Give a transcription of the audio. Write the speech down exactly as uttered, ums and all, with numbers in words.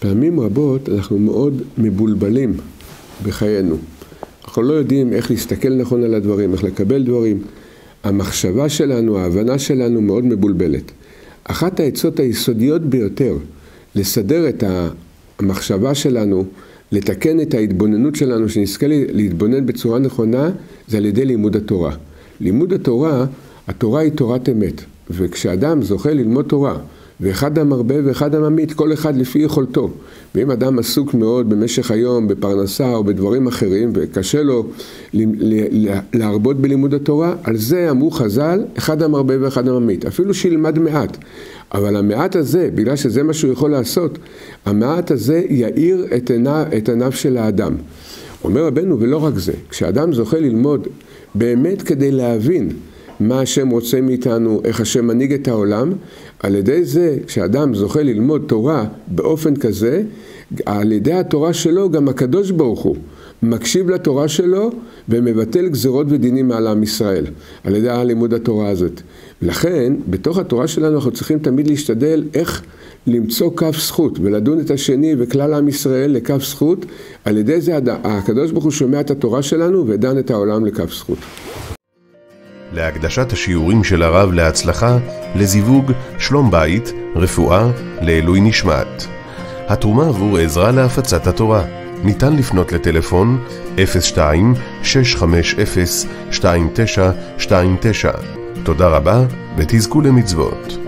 פעמים רבות אנחנו מאוד מבולבלים בחיינו. אנחנו לא יודעים איך להסתכל נכון על הדברים, איך לקבל דברים. המחשבה שלנו, ההבנה שלנו מאוד מבולבלת. אחת העצות היסודיות ביותר לסדר את המחשבה שלנו, לתקן את ההתבוננות שלנו, שנזכה להתבונן בצורה נכונה, זה על ידי לימוד התורה. לימוד התורה, התורה היא תורת אמת. וכשאדם זוכה ללמוד תורה, ואחד המרבה ואחד הממית, כל אחד לפי יכולתו. ואם אדם עסוק מאוד במשך היום, בפרנסה או בדברים אחרים, וקשה לו להרבות בלימוד התורה, על זה אמרו חז"ל, אחד המרבה ואחד הממית. אפילו שילמד מעט. אבל המעט הזה, בגלל שזה מה שהוא יכול לעשות, המעט הזה יאיר את עיניו, את עיניו של האדם. אומר רבנו, ולא רק זה, כשאדם זוכה ללמוד באמת כדי להבין מה השם רוצה מאיתנו, איך השם מנהיג את העולם, על ידי זה, כשאדם זוכה ללמוד תורה באופן כזה, על ידי התורה שלו גם הקדוש ברוך הוא מקשיב לתורה שלו ומבטל גזרות ודינים מעל עם ישראל, על ידי הלימוד התורה הזאת. לכן, בתוך התורה שלנו אנחנו צריכים תמיד להשתדל איך למצוא כף זכות ולדון את השני וכלל עם ישראל לכף זכות, על ידי זה הקדוש ברוך הוא שומע את התורה שלנו ודן את העולם לכף זכות. להקדשת השיעורים של הרב להצלחה, לזיווג, שלום בית, רפואה, לעילוי נשמת. התרומה עבור עזרה להפצת התורה. ניתן לפנות לטלפון אפס שתיים שש חמש אפס שתיים תשע שתיים תשע. תודה רבה ותזכו למצוות.